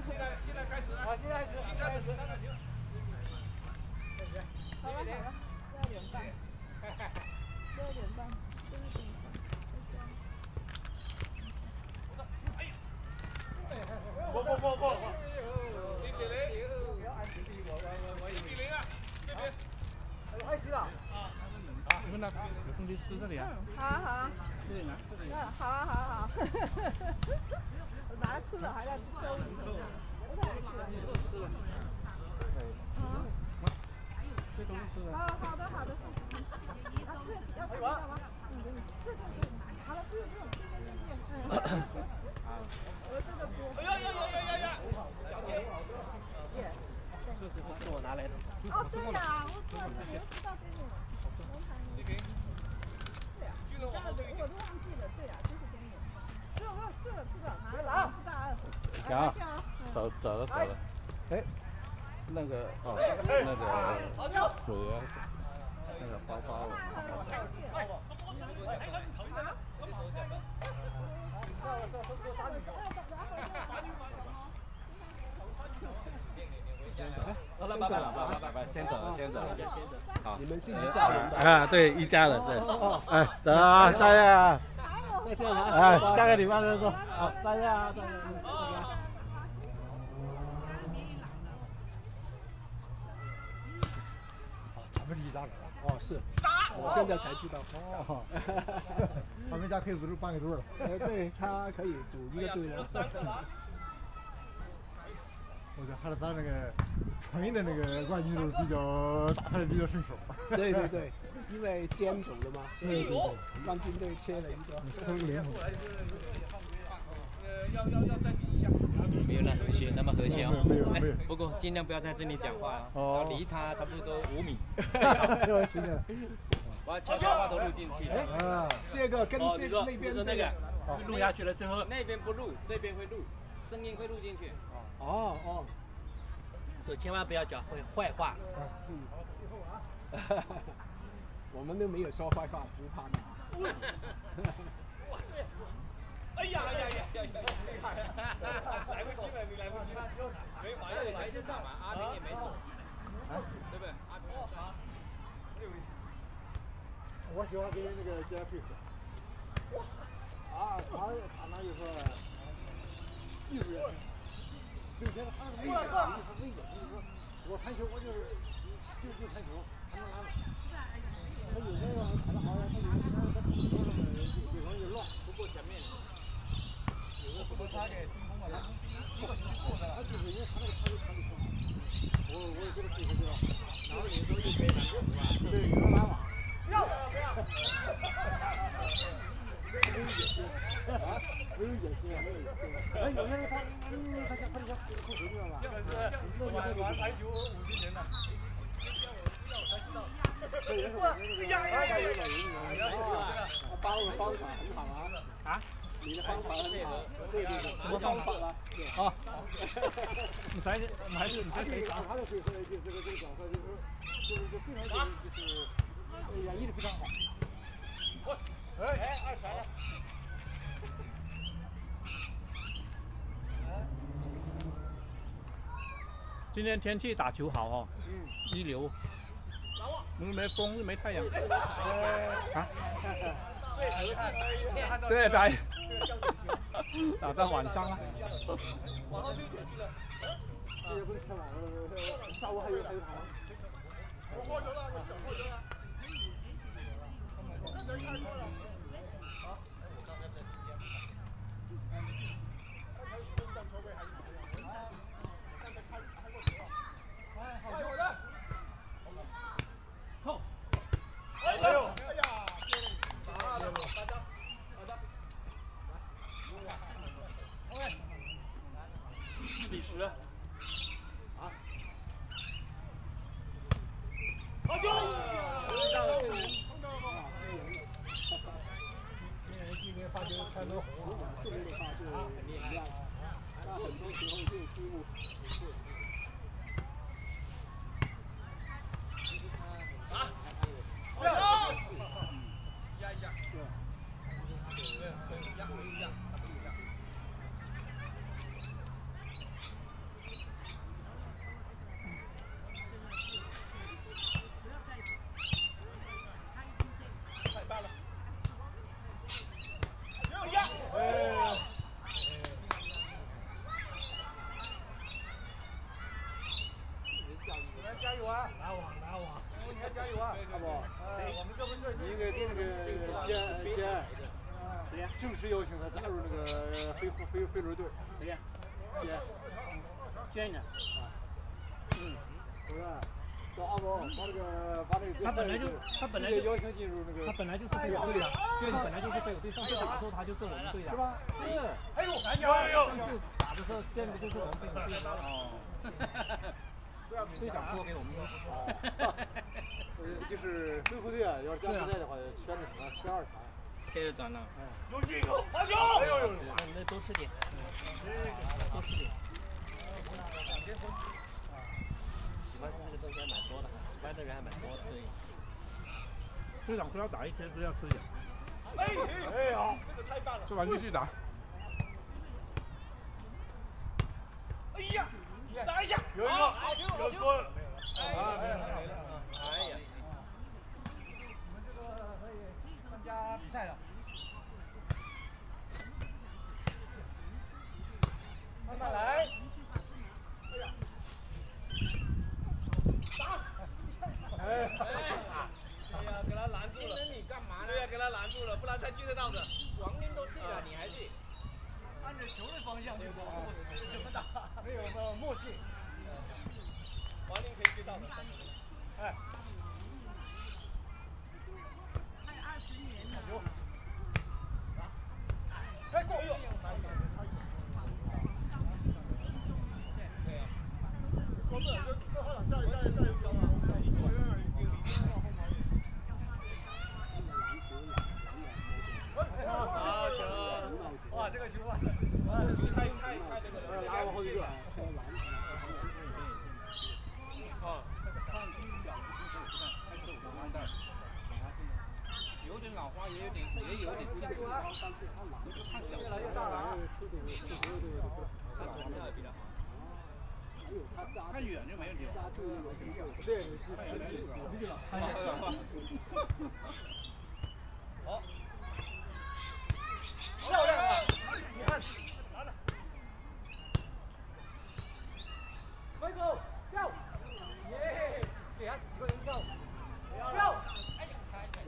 现在开始了。好，现在开始。 好了，12点半。12点半。 不！1比0。1比0啊！这边。 开始了。 啊。 你们那有空地吃这里啊？ 好啊好啊。 这里拿，这里。 好啊好啊好。我拿吃的还要去收银。不太爱吃了。啊。 这都是吃的。 好的。要吃要吃吗？对。好了，不用。我这个不。 呀！ 这是我拿来的。 哦，对呀，我知道这里，知道这里。对呀，我都忘记了，对呀，就是给你。对，我吃了，拿了，不大。 行，走了。哎，那个水啊，那个包了。先走了。好，你们是一家人的啊？对，一家人，对。哎，走啊，大家。哎，嫁给你妈再说。好，大家。 他们是一家人啊？ 哦，是。我现在才知道。 哦。他们家可以组织半个队了。 对，他可以组一个队的。 我觉得哈尔滨那个传运的那个冠军都是比较打的比较顺手。 对，因为兼走了嘛，所以冠军队切了一个。 都是灵活。 要再比一下。 没有那和谐，那么和谐哦。 没有。 不过尽量不要在这里讲话哦。 离他差不多5米。 我悄悄话都录进去。 这个跟那边那个录下去了之后，那边不录，这边会录，声音会录进去。 哦。 所以千万不要讲坏话。 我们都没有说坏话，不怕你。 哇塞！哎呀！来不及了，你来不及了。没完了， 谁先打完？阿平也没走，对不对？阿平好。 我喜欢跟那个杰配合。他那就是技术员。对，现在他是危险，我传球我就是传球，他能拿。他有那个传的好，他有他球上面有容易乱， 不过前面。 不过他给进攻了， 他就是因为他那个传球我也这个配合知道。 然后你说就可以拿球是吧？ 对，有人拿网。 不要。 没有野心。哎，有些人他就想扣球，知道吧？ 玩排球50年了。 方法很好啊！你的方法很好。对，什么方法啊？ 哦，你才是谁打？ 他的配合这个角色就是非常就是演绎的非常好。 二传了。 今天天气打球好哦，一流。没风没太阳。对，打到晚上了。 晚上6点去的。 这也不是太晚了，下午还有场。 我获球了，我获球了。这人太多了。好。刚才在之间。刚才是不是站球位还是怎么样？刚才开过球了。好的。 扣。 哎呀！好的。 4比10。 好球！ 今年发球开门红， 这个的话就很厉害，他很多时候就失误。 压一下。对，压一下。 要加油啊，好不？我们这不是你应该给那个正式邀请他加入那个飞轮队。谁呀？娟呢？啊，不是。 找阿宝把那个他本来就邀请进入那个， 他本来就是飞友队的，就是本来就是飞友队，上次打的时候他就是我们队的， 是吧？ 是。 哎呦， 上次打的时候见的就是我们飞友队的。哦。队长说给我们说。 就是飞虎队啊，要是加比赛的话，选的团12团。 现在转了。 有进球，好球！ 那多吃点，多吃点。 喜欢吃这个东西还蛮多的，喜欢的人还蛮多的。对。队长说要打一天，说要吃点。 哎好，这个太棒了。 吃完继续打。 哎呀，打一下，有一个，有个，啊，没了。哎呀， 你们这个可以参加比赛了。慢慢来。 哎呀，给他拦住了！你干嘛呢？对呀，给他拦住了，不然他进得到的。 王林都去了，你还去？ 按着球的方向去走，怎么打？ 没有默契。 王林可以接到的。哎。 还有20年呢。 哎，过！哎呦！对呀。光这这后场站一高啊！ 好球！哇，这个球啊，太那个了，拉过后一个。哦， 有点老花，也有点进步，但是他看小， 越来越大了。 看远就没问题了。 对， 好。 漂亮啊！你看，拿着， 回头跳，耶！给他几个人跳，跳！哎呀，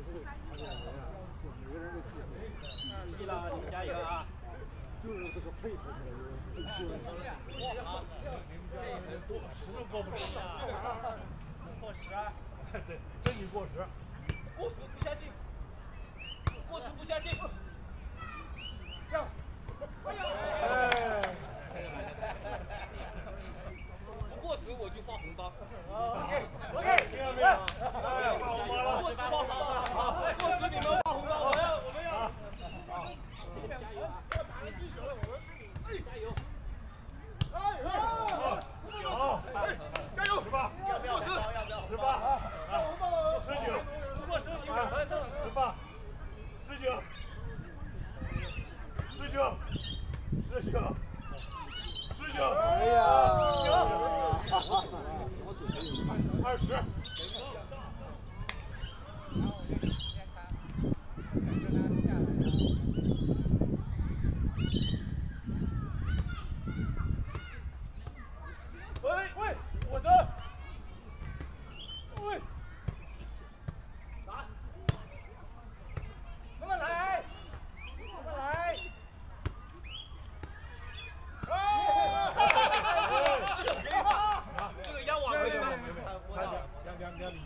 每个人的技能。 去了，你们加油啊！ 就是这个配合起来， 哇，这10都过不了，过10啊！对，真你过10，过10不相信，过10不相信。 跳！ 哎呀！不过10我就发红包。OK， 听到没有？发红包了，发红包了！过10你们发红包，我们要。加油！要打进球了，我们。加油！加油！好，加油！18，要不要？18，发红包！19，不过1018，19。19， 哎呀 ！20。喂，我的。喂，打，慢慢来。 这个压网可以吗？我到2米。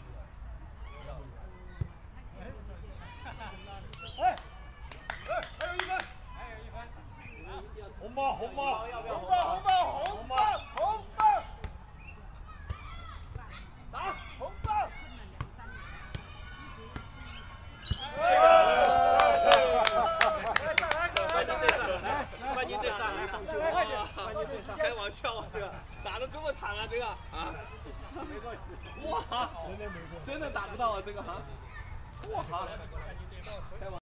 哎，还有1分，红包，要不要？红包，打红包！开玩笑啊，这个打得这么惨啊，这个啊， 没关系。 哇，真的打不到啊，这个哈，哇，开玩